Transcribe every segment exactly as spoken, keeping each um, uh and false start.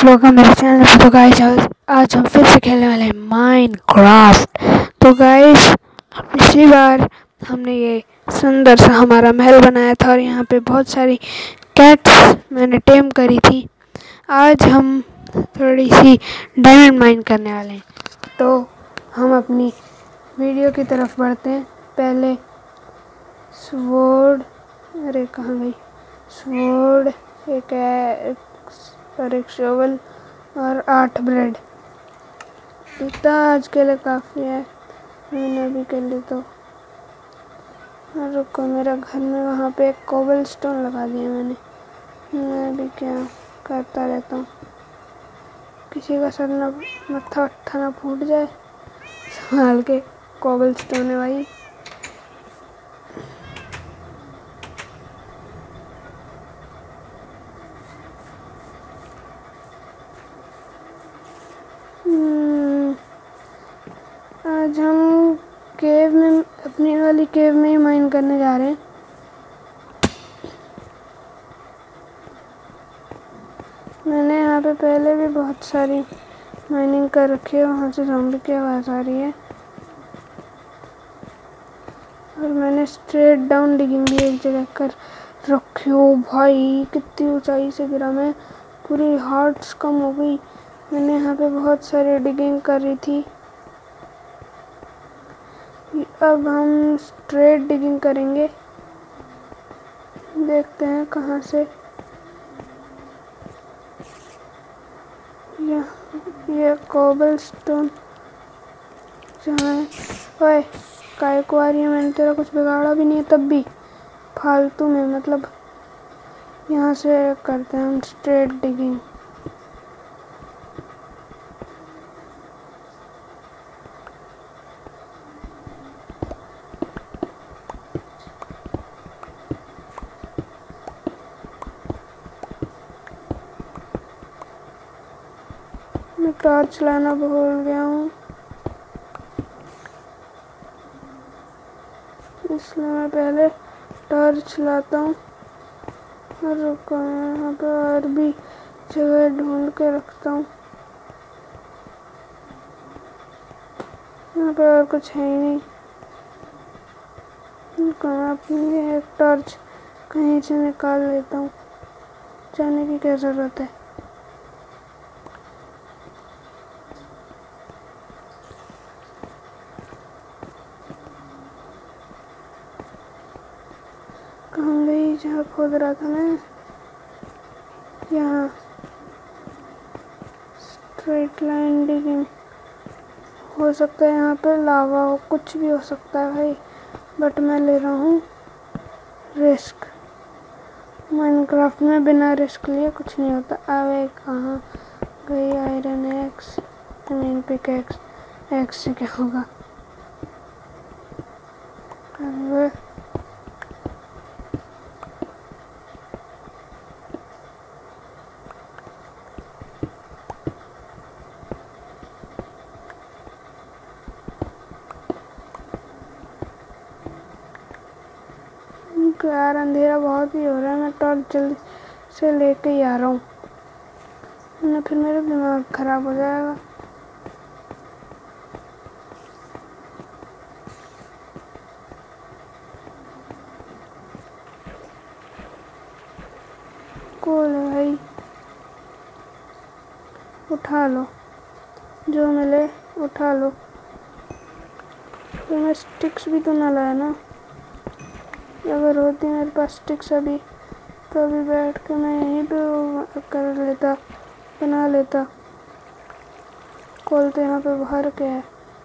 आप लोग का मेरे चैनल पे। तो गाइस आज हम फिर से खेलने वाले हैं माइनक्राफ्ट। तो गाइस पिछली बार हमने ये सुंदर सा हमारा महल बनाया था और यहाँ पे बहुत सारी कैट्स मैंने टेम करी थी। आज हम थोड़ी सी डायमंड माइन करने वाले हैं। तो हम अपनी वीडियो की तरफ बढ़ते हैं। पहले स्वॉर्ड, अरे कहाँ गई स्वॉर्ड, एक और एक शोवल और आठ ब्रेड। इतना आज के लिए काफ़ी है, मैंने अभी के लिए। तो और रुको, मेरा घर में वहाँ पे एक कोबल स्टोन लगा दिया मैंने। मैं अभी क्या करता रहता हूँ, किसी का सर ना मत्था वत्था ना फूट जाए, संभाल के। कोबल स्टोन है भाई। आज हम केव में, अपनी वाली केव में ही माइन करने जा रहे हैं। मैंने यहाँ पे पहले भी बहुत सारी माइनिंग कर रखी है, वहाँ से ज़ॉम्बी की आवाज़ आ रही है। और मैंने स्ट्रेट डाउन डिगिंग भी एक जगह कर रखी हो। भाई कितनी ऊंचाई से गिरा मैं, पूरी हार्ट्स कम हो गई। मैंने यहाँ पे बहुत सारी डिगिंग कर रही थी। अब हम स्ट्रेट डिगिंग करेंगे, देखते हैं कहाँ से। ये ये कोबल स्टोन जहाँ है। ओए काय को आ रही है, मैंने तेरा कुछ बिगाड़ा भी नहीं है तब भी फालतू में। मतलब यहाँ से करते हैं हम स्ट्रेट डिगिंग। मैं टॉर्च लाना भूल गया हूँ, इसलिए मैं पहले टॉर्च लाता हूँ। और रुको, यहाँ पे और भी जगह ढूंढ के रखता हूँ। यहाँ पे और कुछ है ही नहीं। मैं अपनी एक टॉर्च कहीं से निकाल लेता हूँ, जाने की क्या ज़रूरत है। कहाँ गई जहाँ खोद रहा था मैं? यहाँ स्ट्रेट लाइन डिगिंग हो सकता है, यहाँ पे लावा हो, कुछ भी हो सकता है भाई। बट मैं ले रहा हूँ रिस्क। माइनक्राफ्ट में बिना रिस्क लिए कुछ नहीं होता। अबे कहाँ गई iron axe, mean pickaxe? Axe से क्या होगा? अरे यार अंधेरा बहुत ही हो रहा है, मैं टॉर्च जल्दी से लेके ही आ रहा हूँ, ना फिर मेरा दिमाग खराब हो जाएगा। कूल है भाई, उठा लो जो मिले, उठा लो। तो मैं स्टिक्स भी तो ना लाया ना, अगर होती मेरे पास स्टिक्स अभी तो अभी बैठ के मैं यहीं पे कर लेता, बना लेता। कॉल तो यहाँ पे बाहर के है।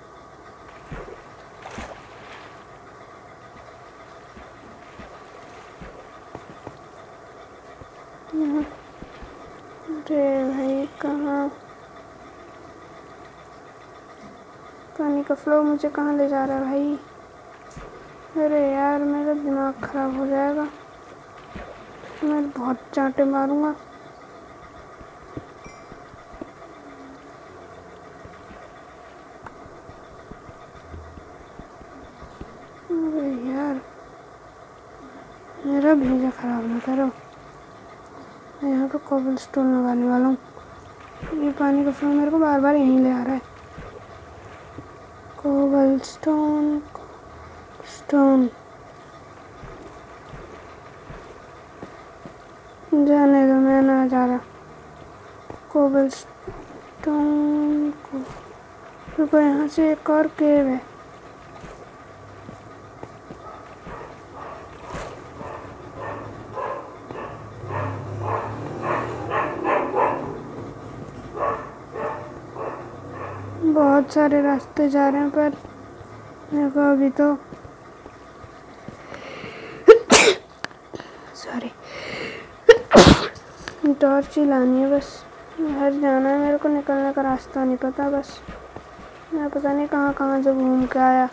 अरे भाई कहाँ, पानी का फ्लो मुझे कहाँ ले जा रहा है भाई? अरे यार मेरा दिमाग खराब हो जाएगा, मैं बहुत चांटे मारूंगा। अरे यार मेरा भेजा खराब ना करो। मैं यहाँ पे कोबल स्टोन लगाने वाला हूँ। ये पानी का फ्लो मेरे को बार बार यहीं ले आ रहा है। कोबलस्टोन स्टोन जाने दो, मैं ना जा रहा। कोबलस्टोन को देखो, यहाँ से एक और केव है। बहुत सारे रास्ते जा रहे हैं पर मेरे को अभी तो सॉरी टॉर्च ही लानी है बस। घर जाना है मेरे को, निकलने का रास्ता नहीं पता। बस मैं पता नहीं कहाँ कहाँ से घूम के आया।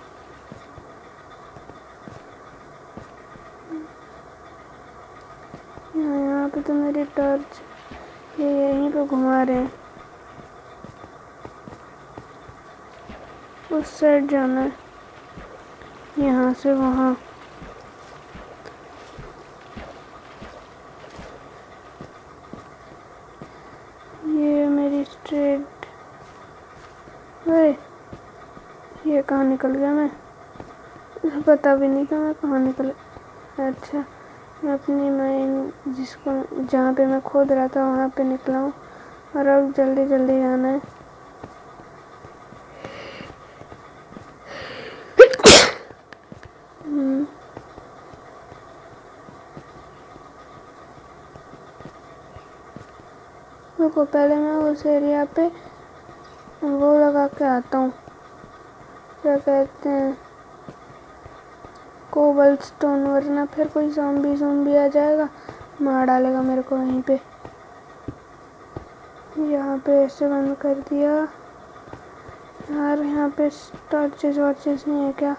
यहाँ यहाँ पे तो मेरी टॉर्च ये यहीं पे घुमा रहे हैं। उस साइड जाना है, यहाँ से वहाँ। ये मेरी स्ट्रेट, अरे ये कहाँ निकल गया? मैं पता भी नहीं था मैं कहाँ निकल। अच्छा, मैं अपनी माइन जिसको जहाँ पे मैं खोद रहा था वहाँ पे निकला हूँ और अब जल्दी जल्दी जाना है। रुको, पहले मैं उस एरिया पे वो लगा के आता हूँ, क्या कहते हैं, कोबलस्टोन, वरना फिर कोई ज़ॉम्बी ज़ॉम्बी आ जाएगा, मार डालेगा मेरे को वहीं पे। यहाँ पे ऐसे बंद कर दिया यार। यहाँ पे टॉर्चेस वॉर्चेस नहीं है क्या?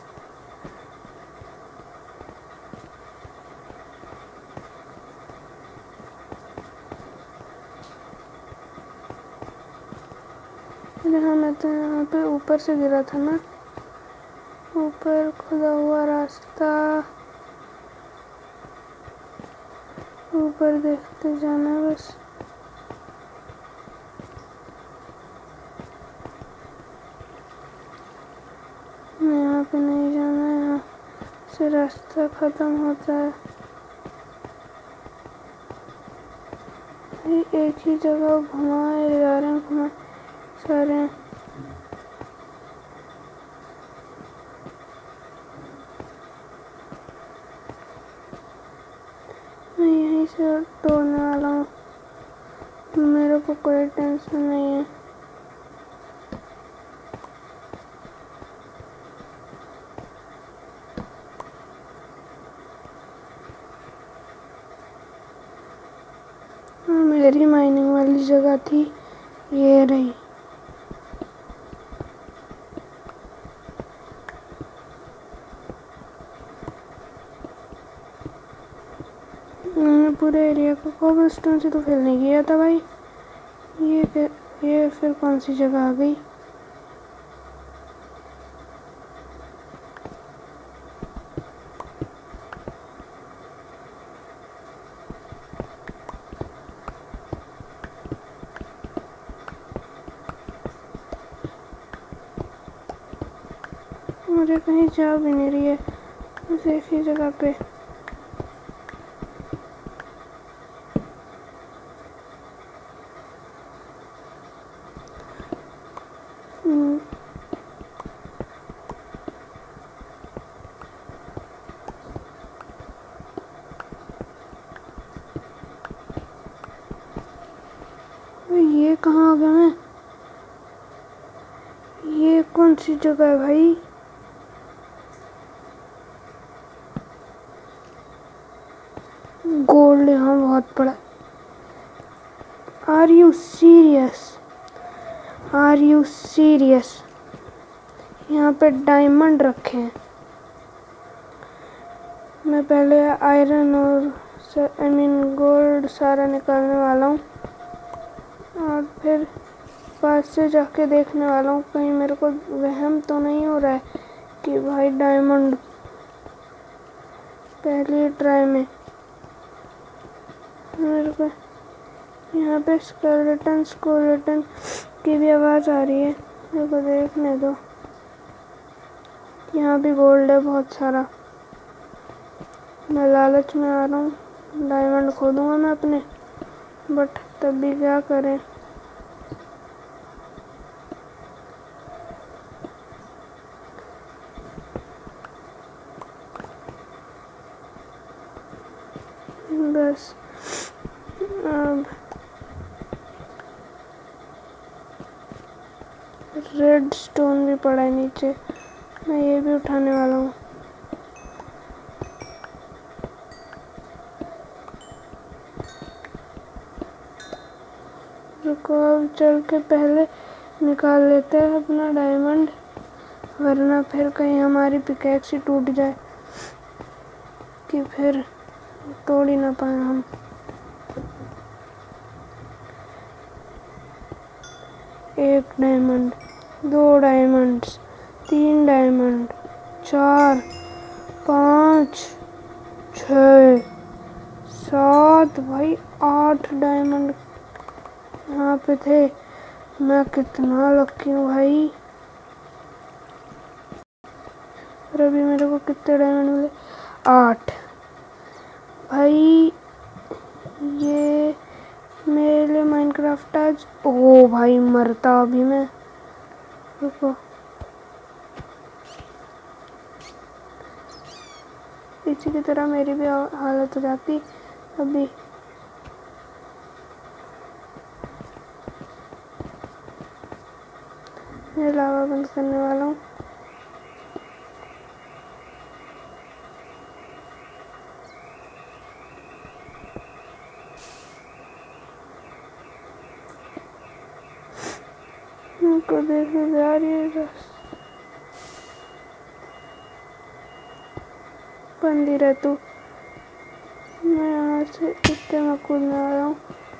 हाँ, मैं तो यहाँ पे ऊपर से गिरा था ना, ऊपर खुदा हुआ रास्ता, ऊपर देखते जाना बस। यहाँ पे नहीं जाना है, यहाँ से रास्ता ख़त्म होता है। एक ही जगह घुमाए जा रहे हैं, घुमा सारे। मैं यहीं से तोड़ने वाला हूँ, मेरे को कोई टेंशन नहीं है। मेरी माइनिंग वाली जगह थी, ये रही। मैंने पूरे एरिया को कोबलस्टोन से तो फिल नहीं किया था भाई। ये ये फिर कौन सी जगह आ गई? मुझे कहीं जा भी नहीं रही है, बस एक ही जगह पे। ये कहाँ आ गया मैं? ये कौन सी जगह है भाई? गोल्ड यहाँ बहुत पड़ा। Are you serious? Are you serious? यहाँ पे डायमंड रखे हैं। मैं पहले आयरन और आई मीन गोल्ड सारा निकालने वाला हूँ और फिर पास से जाके देखने वाला हूँ कहीं मेरे को वहम तो नहीं हो रहा है कि भाई डायमंड पहली ट्राई में मेरे को यहाँ पे स्केलेटन स्केलेटन की भी आवाज़ आ रही है, मेरे को देखने दो। यहाँ भी गोल्ड है बहुत सारा। मैं लालच में आ रहा हूँ, डायमंड खोदूँगा मैं अपने, बट तब भी क्या करें। बस अब रेड स्टोन भी पड़ा है नीचे, मैं ये भी उठाने वाला हूँ। रुको, अब चल के पहले निकाल लेते हैं अपना डायमंड, वरना फिर कहीं हमारी पिकैक्स ही टूट जाए कि फिर तोड़ ही ना पाए हम। एक डायमंड, दो डायमंड्स, तीन डायमंड, चार, पाँच, छः, सात, भाई आठ डायमंड यहाँ पे थे। मैं कितना लकी हूँ भाई। और अभी मेरे को कितने डायमंड मिले? आठ। भाई ये मेरे लिए माइनक्राफ्ट आज, ओ भाई मरता अभी मैं। रुको, इसी की तरह मेरी भी हालत हो जाती अभी। मैं लावा बंद करने वाला हूँ। उनको देखने जा रही है, बस बंद ही रह तू। मैं यहाँ से इतने में कूदने आ रहा हूँ।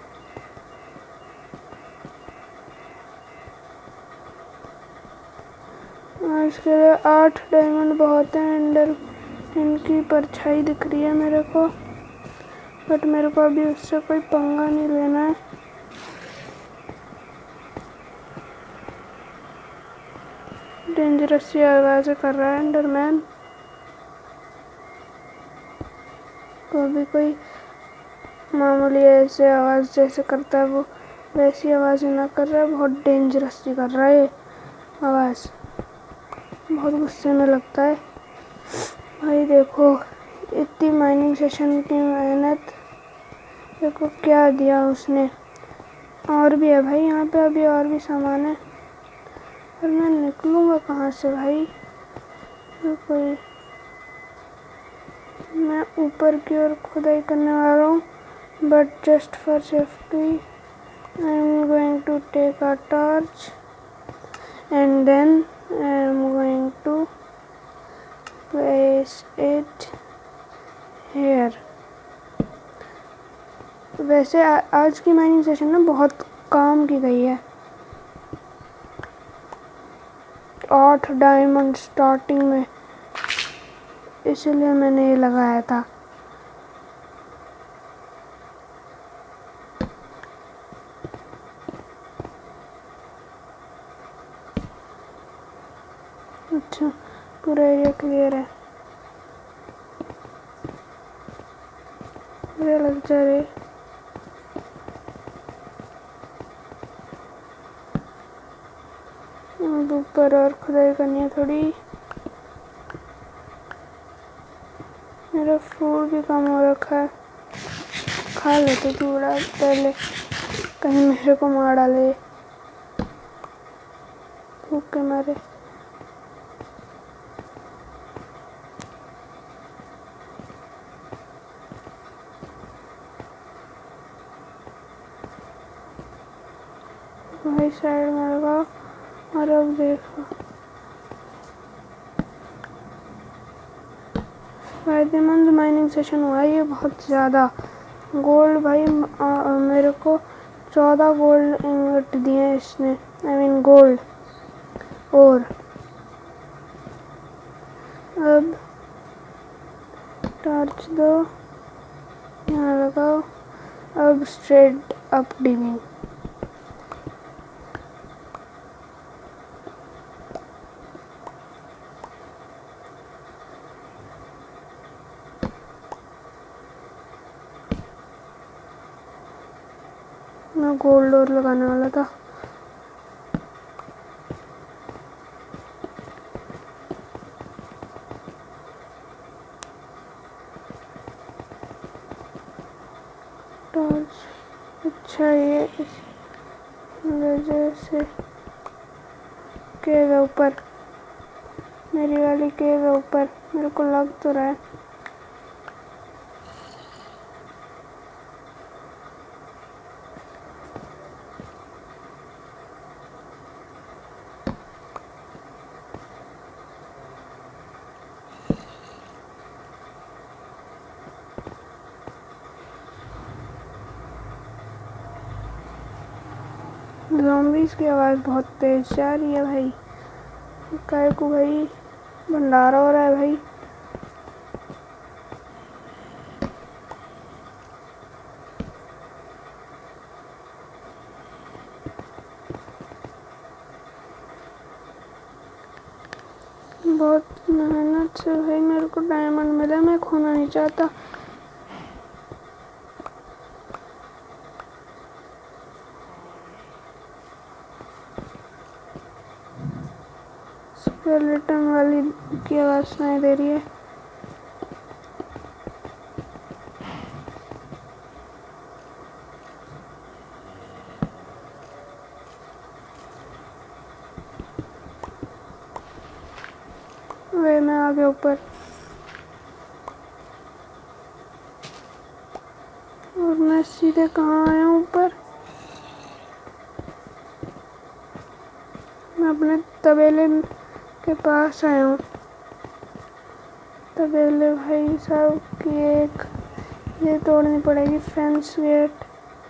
आज के लिए आठ डायमंड बहुत है। एंडर इनकी परछाई दिख रही है मेरे को, बट मेरे को अभी उससे कोई पंगा नहीं लेना है। डेंजरस सी आवाज़ें कर रहा है एंडरमैन। तो अभी कोई मामूली ऐसे आवाज़ जैसे करता है वो वैसी आवाज़ ना कर रहा है, बहुत डेंजरस सी कर रहा है ये आवाज़। बहुत गुस्से में लगता है भाई। देखो इतनी माइनिंग सेशन की मेहनत, देखो क्या दिया उसने। और भी है भाई यहाँ पे, अभी और भी सामान है। और मैं निकलूँगा कहाँ से भाई? कोई मैं ऊपर की ओर खुदाई करने वाला हूँ, but just for safety I am going to take a torch and then I am going to place it here. वैसे आ, आज की माइनिंग सेशन ना बहुत काम की गई है। आठ डायमंड स्टार्टिंग में, इसलिए मैंने ये लगाया था। अच्छा, पूरा एरिया क्लियर है। मुझे लग जा रही ऊपर और खुदाई करनी है थोड़ी। मेरा फूड भी कम हो रखा है, खा लेते थोड़ा पहले, कहीं मेरे को मार डाले भूख के मारे। भाई साइड में लगाओ। और अब देखो फायदेमंद माइनिंग सेशन हुआ ये बहुत ज़्यादा। गोल्ड भाई आ, मेरे को चौदह गोल्ड इन्वर्ट दिए इसने, आई मीन गोल्ड। और अब टॉर्च दो, यहाँ लगाओ। अब स्ट्रेट अप डिविंग। मैं गोल्ड डोर लगाने वाला था। टॉर्च, अच्छा ये इस वजह से केव है ऊपर, मेरी वाली केव है ऊपर, मेरे को लग तो रहा है। ज़ॉम्बीज़ की आवाज़ बहुत तेज जा रही है भाई। काय को भाई भंडारा हो रहा है भाई। बहुत मेहनत से भाई मेरे को डायमंड मिला, मैं खोना नहीं चाहता। स्केलेटन वाली की आवाज़ सुनाई दे रही है। वे मैं आ गया ऊपर, और मैं सीधे कहाँ आया हूँ ऊपर। मैं अपने तबेले के पास आया हूँ। तबेले भाई साहब की एक ये तोड़नी पड़ेगी फेंस गेट,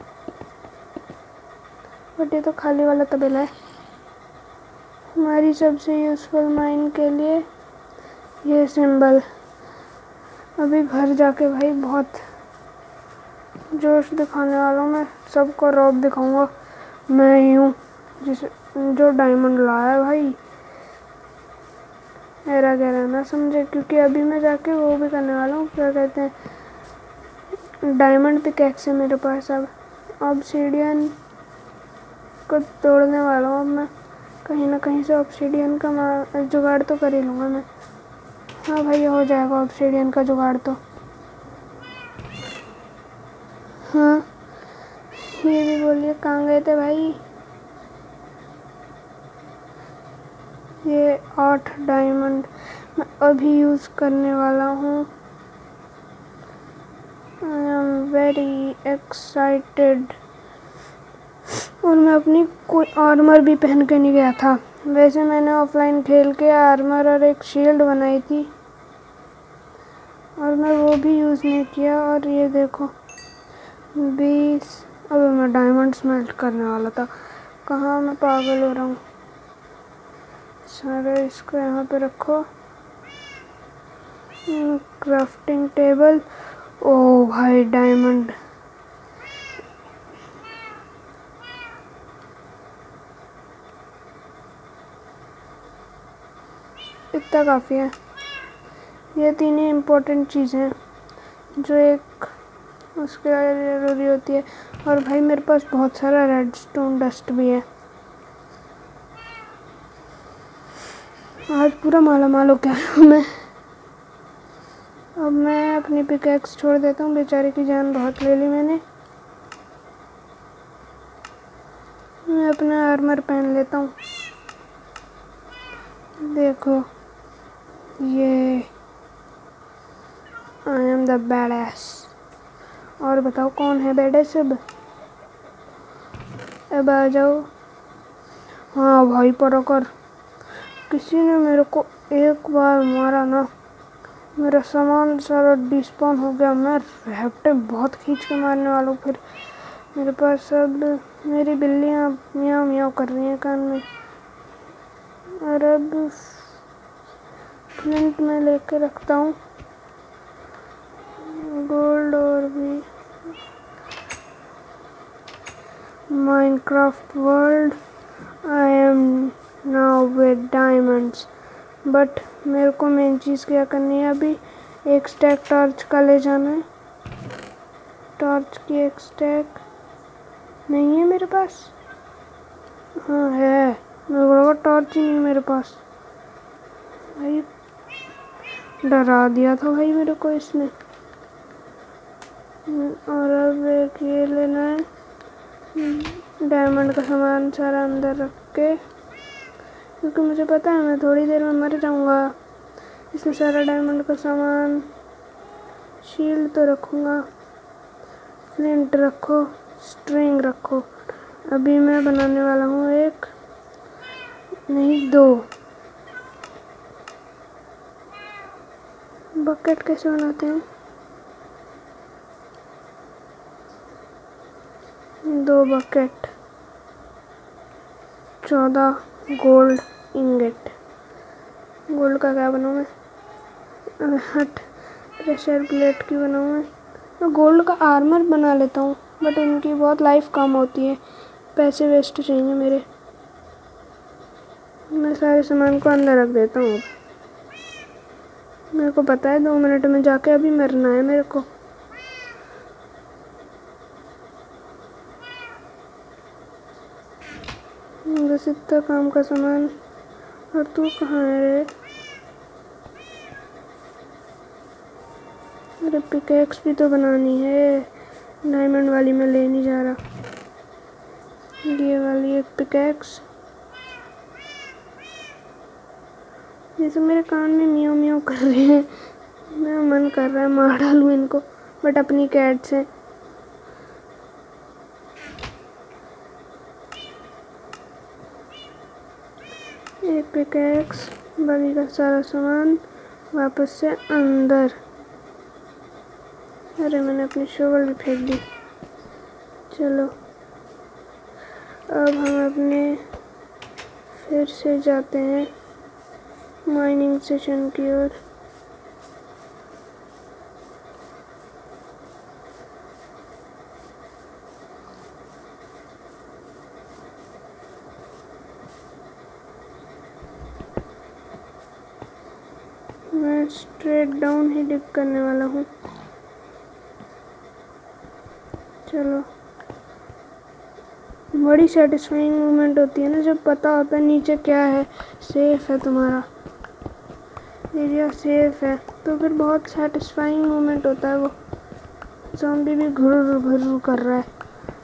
बट ये तो खाली वाला तबेला है। हमारी सबसे यूज़फुल माइन के लिए ये सिंबल। अभी घर जाके भाई बहुत जोश दिखाने वाला हूँ, मैं सबको रौब दिखाऊंगा। मैं ही हूँ जिस जो डायमंड लाया है भाई, मेरा कह रहा ना समझे। क्योंकि अभी मैं जाके वो भी करने वाला हूँ, क्या कहते हैं, डायमंड पिकैक्स है मेरे पास। अब ऑब्सीडियन को तोड़ने वाला हूँ। अब मैं कहीं ना कहीं से ऑब्सीडियन का जुगाड़ तो कर ही लूँगा मैं। हाँ भाई हो जाएगा ऑब्सीडियन का जुगाड़ तो। हाँ ये भी बोलिए कहाँ गए थे भाई। ये आठ डायमंड मैं अभी यूज़ करने वाला हूँ। I am very excited. और मैं अपनी कोई आर्मर भी पहन के नहीं गया था। वैसे मैंने ऑफलाइन खेल के आर्मर और एक शील्ड बनाई थी, और मैं वो भी यूज़ नहीं किया। और ये देखो बीस, अब मैं डायमंड स्मेल्ट करने वाला था। कहाँ मैं पागल हो रहा हूँ। सारा इसको यहाँ पे रखो। क्राफ्टिंग टेबल, ओ भाई डायमंड। इतना काफ़ी है। ये तीन ही इम्पोर्टेंट चीज़ें हैं जो एक उसके लिए ज़रूरी होती है। और भाई मेरे पास बहुत सारा रेडस्टोन डस्ट भी है। आज पूरा माला माल हो गया हूँ मैं। अब मैं अपनी पिकैक्स छोड़ देता हूँ, बेचारे की जान बहुत ले ली मैंने। मैं अपना आर्मर पहन लेता हूँ। देखो ये आई एम द बैडएस। और बताओ कौन है बैडएस अब अब आ जाओ। हाँ भाई परोकर, किसी ने मेरे को एक बार मारा ना, मेरा सामान सारा डिस्पॉन हो गया। मैं रैप्टे बहुत खींच के मारने वाला हूँ। फिर मेरे पास सब मेरी बिल्लियाँ मियाँ मियाँ कर रही हैं कान में। और अब फ्लिंट में लेके रखता हूँ गोल्ड और भी। Minecraft world. I am now with diamonds. But मेरे को मेन चीज़ क्या करनी है अभी, एक स्टैक टॉर्च का ले जाना है। टॉर्च की एक स्टैक नहीं है मेरे पास। हाँ है, मेरे को लगा टॉर्च ही नहीं मेरे पास। भाई डरा दिया था भाई मेरे को इसने। और अब एक ये लेना है, डायमंड का सामान सारा अंदर रख के, क्योंकि मुझे पता है मैं थोड़ी देर में मर जाऊंगा। इसमें सारा डायमंड का सामान, शील्ड तो रखूँगा, फ्लिंट रखो, स्ट्रिंग रखो। अभी मैं बनाने वाला हूँ एक नहीं दो बकेट। कैसे बनाते हैं? दो बकेट, चौदह गोल्ड इंगेट। गोल्ड का क्या बनाऊँ मैं? हट, प्रेशर प्लेट की बनाऊँ मैं? मैं गोल्ड का आर्मर बना लेता हूँ, बट उनकी बहुत लाइफ कम होती है, पैसे वेस्ट चाहिए मेरे। मैं सारे सामान को अंदर रख देता हूँ। मेरे को पता है दो मिनट में जाके अभी मरना है मेरे को। बस इतना काम का सामान। और तू कहाँ है रे? अरे पिकैक्स भी तो बनानी है, डायमंड वाली मैं ले नहीं जा रहा। ये वाली एक पिकैक्स। ये सब मेरे कान में मियाँ मियाँ कर रहे हैं। मेरा मन कर रहा है मार डालूं इनको, बट अपनी कैट से। एक पिकैक्स, बाकी का सारा सामान वापस से अंदर। अरे मैंने अपनी शोवल भी फेंक दी। चलो अब हम अपने फिर से जाते हैं माइनिंग सेशन की ओर। मैं स्ट्रेट डाउन ही डिप करने वाला हूँ। चलो, बड़ी सेटिस्फाइंग मोमेंट होती है ना जब पता होता है नीचे क्या है। सेफ है, तुम्हारा एरिया सेफ है, तो फिर बहुत सेटिस्फाइंग मोमेंट होता है वो। ज़ॉम्बी भी घुर घुर कर रहा है,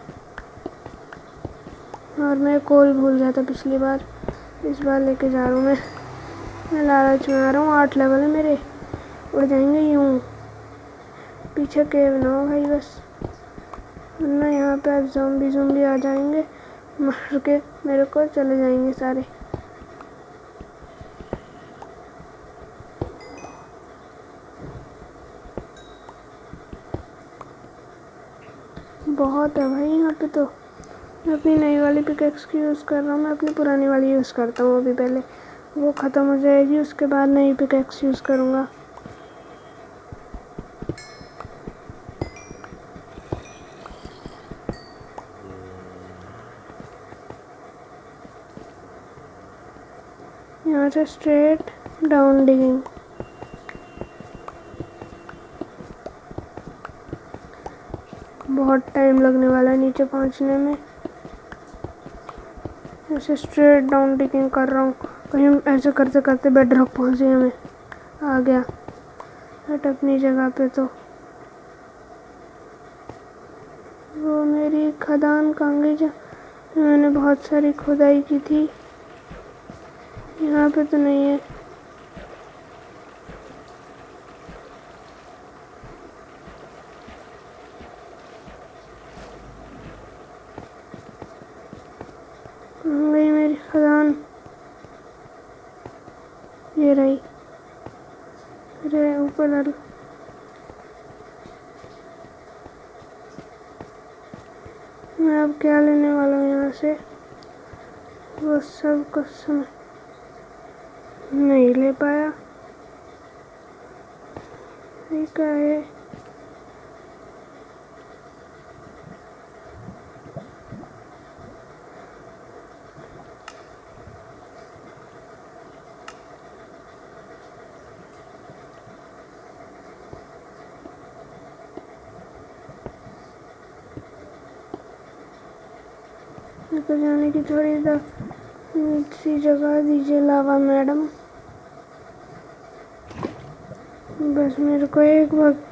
और मैं कोल भूल गया था पिछली बार। इस बार लेके जा रहा हूँ मैं। मैं लालच में आ रहा हूँ, आठ लेवल है मेरे, उड़ जाएंगे यूँ। पीछे केव ना हो भाई बस, वरना यहाँ पे आज ज़ॉम्बी ज़ॉम्बी आ जाएंगे, मार के मेरे को चले जाएंगे सारे। बहुत है भाई यहाँ पे तो। मैं अपनी नई वाली पिकैक्स की यूज़ कर रहा हूँ, मैं अपनी पुरानी वाली यूज़ करता हूँ अभी। पहले वो ख़त्म हो जाएगी, उसके बाद नई पिकैक्स यूज़ करूँगा। यहाँ से स्ट्रेट डाउन डिगिंग। बहुत टाइम लगने वाला है नीचे पहुँचने में। ऐसे स्ट्रेट डाउन डिगिंग कर रहा हूँ, कहीं ऐसे करते करते बेड रॉक पहुँच गया। मैं आ गया हट अपनी जगह पे। तो वो मेरी खदान कहाँ गई जहाँ मैंने बहुत सारी खुदाई की थी? यहाँ पे तो नहीं है। कहाँ गई मेरी खदान? ये रही। अरे ऊपर डाल। मैं अब क्या लेने वाला हूँ यहाँ से, वो सब कुछ समझ नहीं ले पाया। ये क्या है? मेरे को जाने की थोड़ी सी जगह दीजिए लावा मैडम। बस मेरे को एक वक्त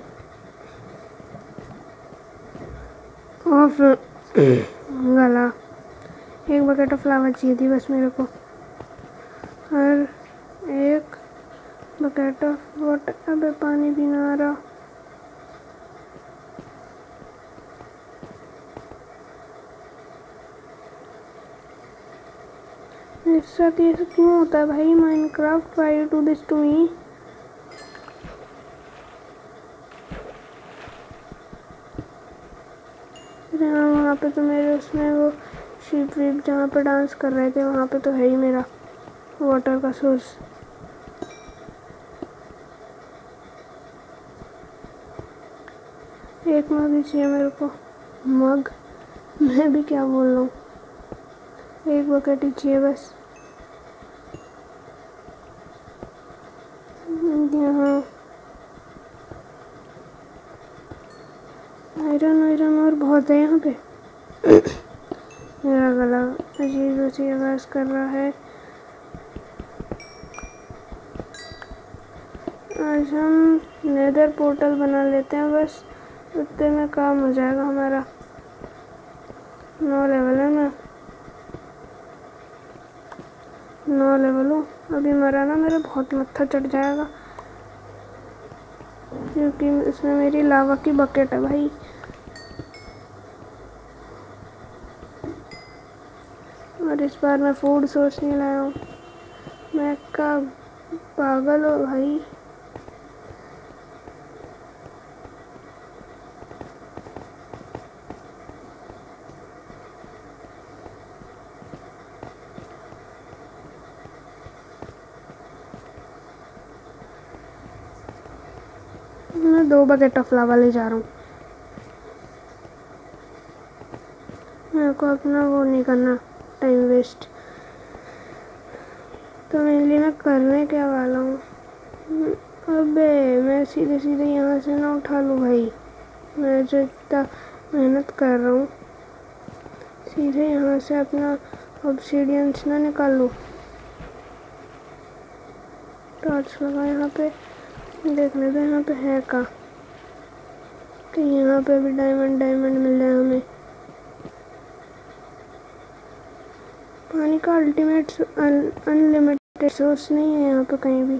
ऑफ गला एक बकेट ऑफ लावा चाहिए थी बस मेरे को, और एक बकेट ऑफ वाटर। अबे पानी भी ना आ रहा। मेरे साथ ये सब क्यों होता है भाई? Minecraft, why you do this to me? हाँ, वहाँ पे तो मेरे उसमें वो शीप वीप जहाँ पे डांस कर रहे थे वहाँ पे तो है ही मेरा वाटर का सोर्स। एक मग ही चाहिए मेरे को। मग? मैं भी क्या बोल रहा हूँ। एक बकेट ही चाहिए बस। यहाँ आयरन आयरन और बहुत है यहाँ पे। मेरा गला अजीब सी आवाज़ कर रहा है। आज हम नेदर पोर्टल बना लेते हैं, बस उतने में काम हो जाएगा हमारा। नौ लेवल है मैं, नौ लेवल हूँ। अभी मरा ना मेरा बहुत मत्था चढ़ जाएगा, क्योंकि इसमें मेरी लावा की बकेट है भाई। और इस बार मैं फूड सोर्स नहीं लाया हूँ। मैं का पागल हो भाई। मैं दो बकेट ऑफ लावा ले जा रहा हूँ। मेरे को अपना वो नहीं करना टाइम वेस्ट। तो मेनली मैं करने क्या वाला हूँ। अबे मैं सीधे सीधे यहाँ से ना उठा लूँ भाई। मैं जो इतना मेहनत कर रहा हूँ, सीधे यहाँ से अपना ऑब्सीडियंस ना निकाल लूँ। टॉर्च लगा यहाँ पे, देख लेते हैं यहाँ पे है का कि यहाँ पे भी डायमंड डायमंड मिल जाए हमें। पानी का अल्टीमेट अनलिमिटेड सोर्स नहीं है यहाँ पे कहीं भी।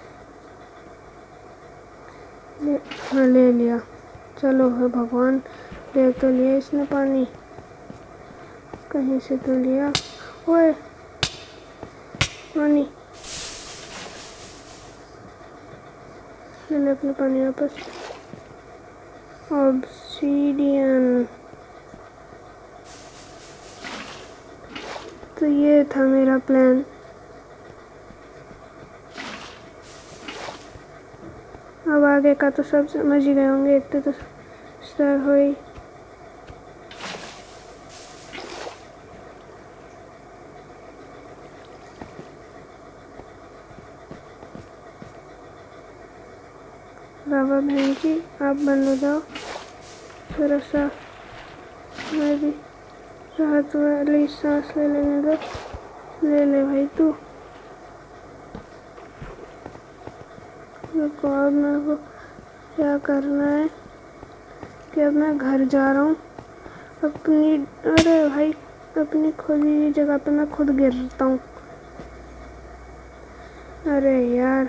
ले, हाँ ले लिया। चलो है भगवान, ले तो लिया इसने पानी, कहीं से तो लिया। ओए पानी ले ले अपने पानी वापस। ऑब्सीडियन, तो ये था मेरा प्लान। अब आगे का तो सब समझ ही गए होंगे, इतने तो स्टार हो ही। बाबा बहन जी आप बंद हो जाओ थोड़ा सा, मैं भी राहत वाली सांस ले लेने दो। ले ले भाई तू। देखो अब मेरे को क्या करना है कि अब मैं घर जा रहा हूँ अपनी। अरे भाई अपनी खुली जगह पे मैं खुद गिरता हूँ। अरे यार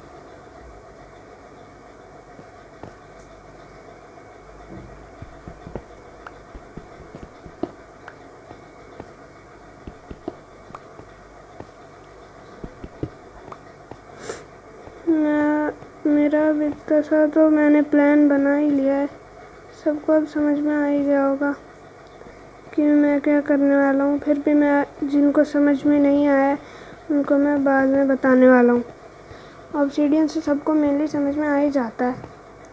मैं मेरा अब इतना सा तो मैंने प्लान बना ही लिया है। सबको अब समझ में आ ही गया होगा कि मैं क्या करने वाला हूँ। फिर भी मैं जिनको समझ में नहीं आया उनको मैं बाद में बताने वाला हूँ। ऑब्सीडियन से सबको मेनली समझ में आ ही जाता है।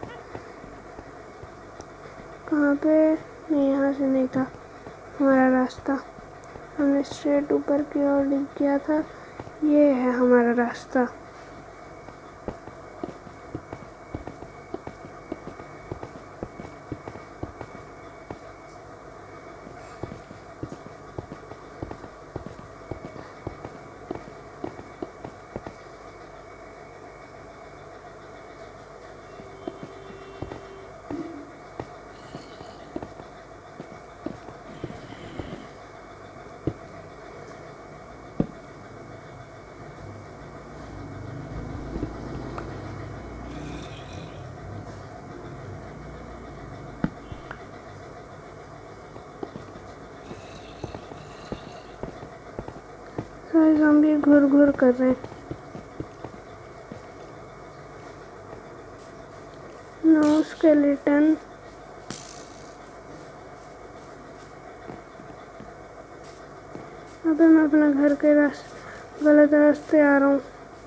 कहाँ पे? नहीं यहाँ से नहीं था हमारा रास्ता, हमने स्ट्रेट ऊपर की ओर डिग किया था। ये है हमारा रास्ता। सारे ज़ॉम्बी घुर घुर कर रहे हैं। No skeleton. अबे मैं अपना घर के रास्ते गलत रास्ते आ रहा हूँ।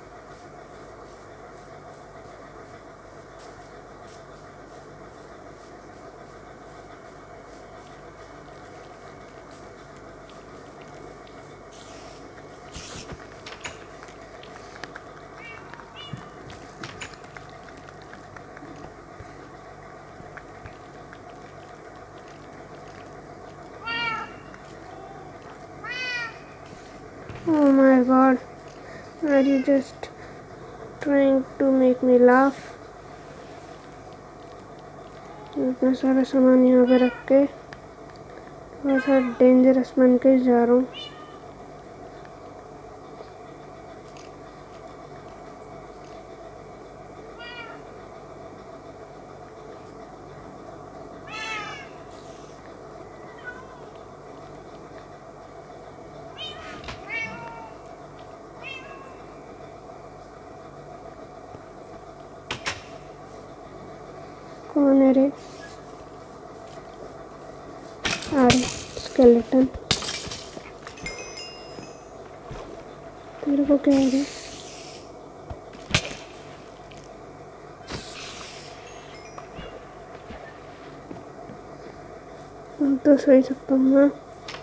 Oh my god, are you just trying to make me laugh? इतना सारा सामान यहाँ पे रख के बहुत सारा डेंजरस बन के जा रहा हूँ। कौन है रे? अरे स्केलेटन, तेरे को क्या है रे? अब तो सही सकता हूँ मैं।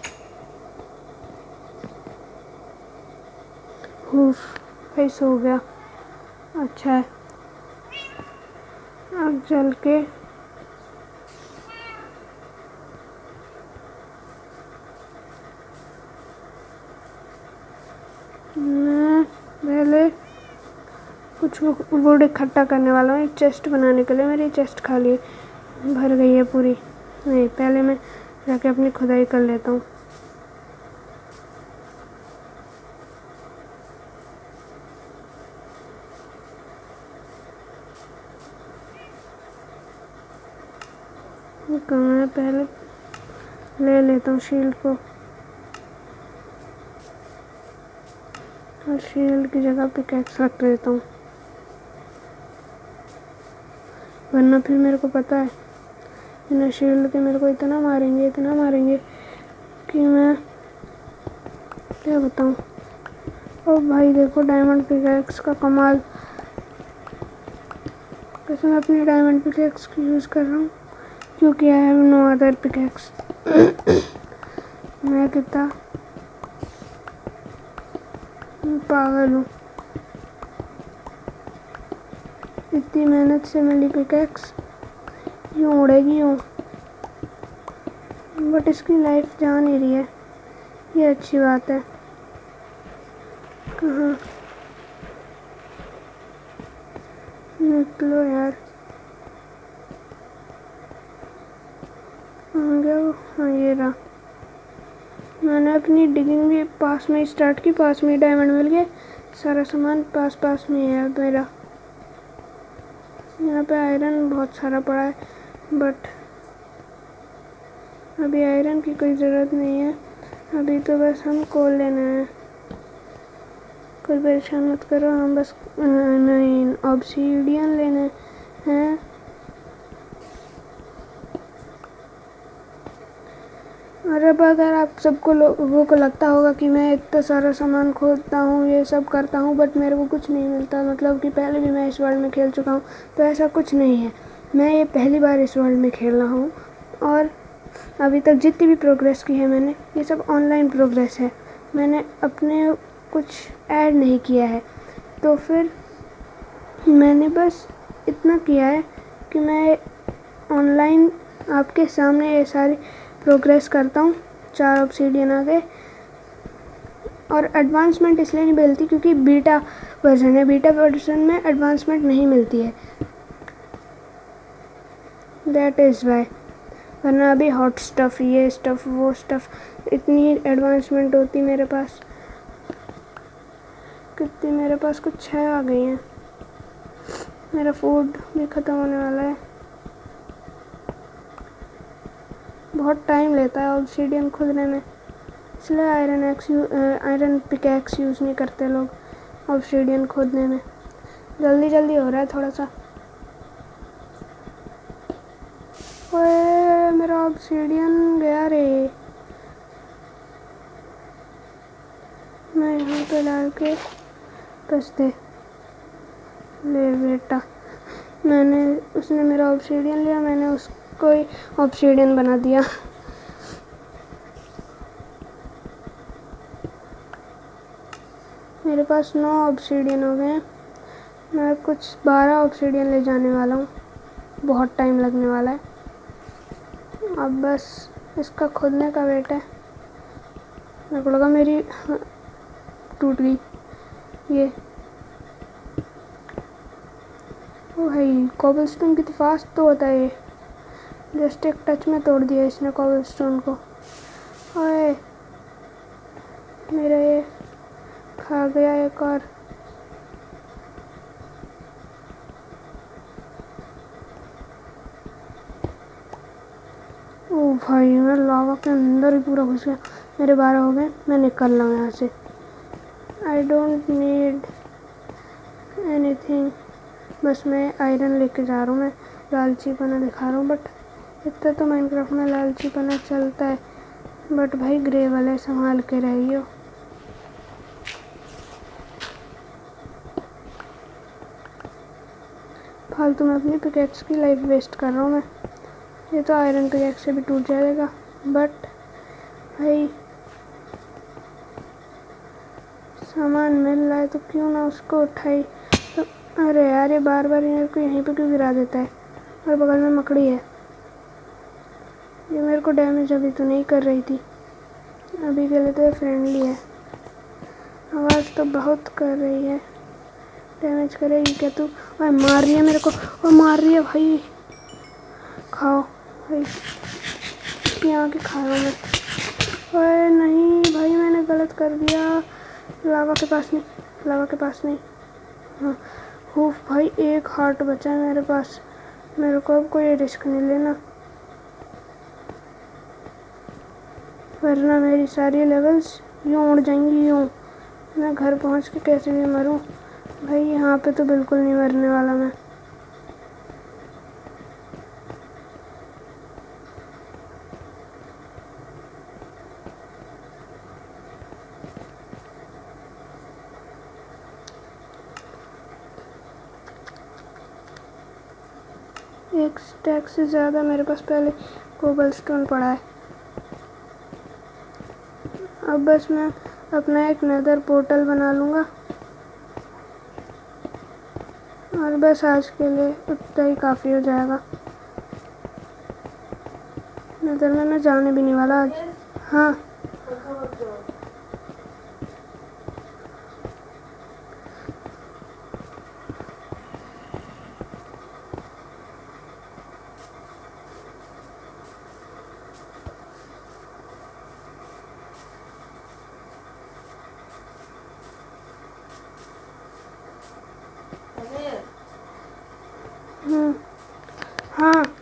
उफ, फेस हो गया। अच्छा है, अब चल के मैं पहले कुछ वुड इकट्ठा करने वाला हूँ एक चेस्ट बनाने के लिए। मेरी चेस्ट खाली भर गई है पूरी। नहीं, पहले मैं जाके अपनी खुदाई कर लेता हूँ। मैं पहले ले लेता हूँ शील्ड को, और शील्ड की जगह पिकैक्स रख देता हूँ, वरना फिर मेरे को पता है बिना शील्ड के मेरे को इतना मारेंगे इतना मारेंगे कि मैं क्या बताऊँ। ओ भाई देखो डायमंड पिकैक्स का कमाल। वैसे मैं अपनी डायमंड पिकैक्स की यूज़ कर रहा हूँ क्योंकि I have no other pickaxe. मैं कितना पागल हूँ। इतनी मेहनत से मिली पिकैक्स यूँ उड़ेगी यूँ, बट इसकी लाइफ जा नहीं रही है, ये अच्छी बात है। कहाँ निकलो यार, कहाँ गया वो? हाँ ये रहा। मैंने अपनी डिगिंग भी पास में स्टार्ट की, पास में डायमंड मिल गए, सारा सामान पास पास में है मेरा। यहाँ पे आयरन बहुत सारा पड़ा है, बट अभी आयरन की कोई ज़रूरत नहीं है। अभी तो बस हम कोल लेना है। कोई परेशान मत करो, हम बस नहीं ऑब्सीडियन लेने हैं। और अब अगर आप सबको लोगों को लगता होगा कि मैं इतना सारा सामान खोदता हूँ, ये सब करता हूँ, बट मेरे को कुछ नहीं मिलता, मतलब कि पहले भी मैं इस वर्ल्ड में खेल चुका हूँ, तो ऐसा कुछ नहीं है। मैं ये पहली बार इस वर्ल्ड में खेल रहा हूँ, और अभी तक जितनी भी प्रोग्रेस की है मैंने, ये सब ऑनलाइन प्रोग्रेस है। मैंने अपने कुछ ऐड नहीं किया है, तो फिर मैंने बस इतना किया है कि मैं ऑनलाइन आपके सामने ये सारी प्रोग्रेस करता हूँ। चार ऑब्सीडियन आ गए, और एडवांसमेंट इसलिए नहीं मिलती क्योंकि बीटा वर्जन है। बीटा वर्जन में एडवांसमेंट नहीं मिलती है, दैट इज़ वाई। वरना अभी हॉट स्टफ़, ये स्टफ़, वो स्टफ़, इतनी एडवांसमेंट होती मेरे पास। कितनी मेरे पास कुछ छः आ गई हैं। मेरा फूड भी ख़त्म होने वाला है। बहुत टाइम लेता है ऑब्सीडियन खोदने में, इसलिए iron axe iron pickaxe use नहीं करते लोग ऑब्सीडियन खोदने में। जल्दी जल्दी हो रहा है थोड़ा सा। ओए मेरा ऑब्सीडियन गया रे। मैं यहाँ पे डाल के बस दे ले बेटा। मैंने उसने मेरा ऑब्सीडियन लिया, मैंने उसको ही ऑब्सीडियन बना दिया। मेरे पास नौ ऑब्सीडियन हो गए हैं। मैं कुछ बारह ऑब्सीडियन ले जाने वाला हूँ, बहुत टाइम लगने वाला है। अब बस इसका खोदने का वेट है। मेरे को लगा मेरी टूट गई ये। ओ भाई कोबलस्टोन कितनी फास्ट तो होता है ये। जस्ट एक टच में तोड़ दिया इसने कोबलस्टोन को। ओए मेरा ये खा गया एक और। ओ भाई मैं लावा के अंदर ही पूरा घुस गया। मेरे बारह हो गए, मैं निकल रहा हूँ यहाँ से। आई डोंट नीड एनीथिंग, बस मैं आयरन लेके जा रहा हूँ। मैं लालचीपना दिखा रहा हूँ, बट इतना तो माइनक्राफ्ट में लालचीपना चलता है। बट भाई ग्रे वाले संभाल के रहियो। फालतू में अपनी पिकैक्स की लाइफ वेस्ट कर रहा हूँ मैं। ये तो आयरन पिकैक्स से भी टूट जाएगा, बट भाई सामान मिल रहा है तो क्यों ना उसको उठाई। तो अरे यार ये बार बार मेरे को यहीं पे क्यों गिरा देता है। और बगल में मकड़ी है, ये मेरे को डैमेज अभी तो नहीं कर रही थी। अभी के लिए तो ये फ्रेंडली है। आवाज़ तो बहुत कर रही है। डैमेज करेगी क्या तू? भाई मार रही है मेरे को, और मार रही है भाई। खाओ भाई, इसकी आँखें खा रहा हूँ मैं। ओए नहीं भाई मैंने गलत कर दिया। लावा के पास नहीं, लावा के पास नहीं। हाँ हुफ भाई, एक हार्ट बचा है मेरे पास। मेरे को अब कोई रिस्क नहीं लेना, वरना मेरी सारी लेवल्स यूँ उड़ जाएंगी। यूँ मैं घर पहुँच के कैसे भी मरूँ भाई। यहाँ पे तो बिल्कुल नहीं मरने वाला मैं। एक स्टैक से ज़्यादा मेरे पास पहले कोबलस्टोन पड़ा है। अब बस मैं अपना एक नेदर पोर्टल बना लूँगा, और बस आज के लिए उतना ही काफ़ी हो जाएगा। नेदर में मैं जाने भी नहीं वाला आज। हाँ हम्म हाँ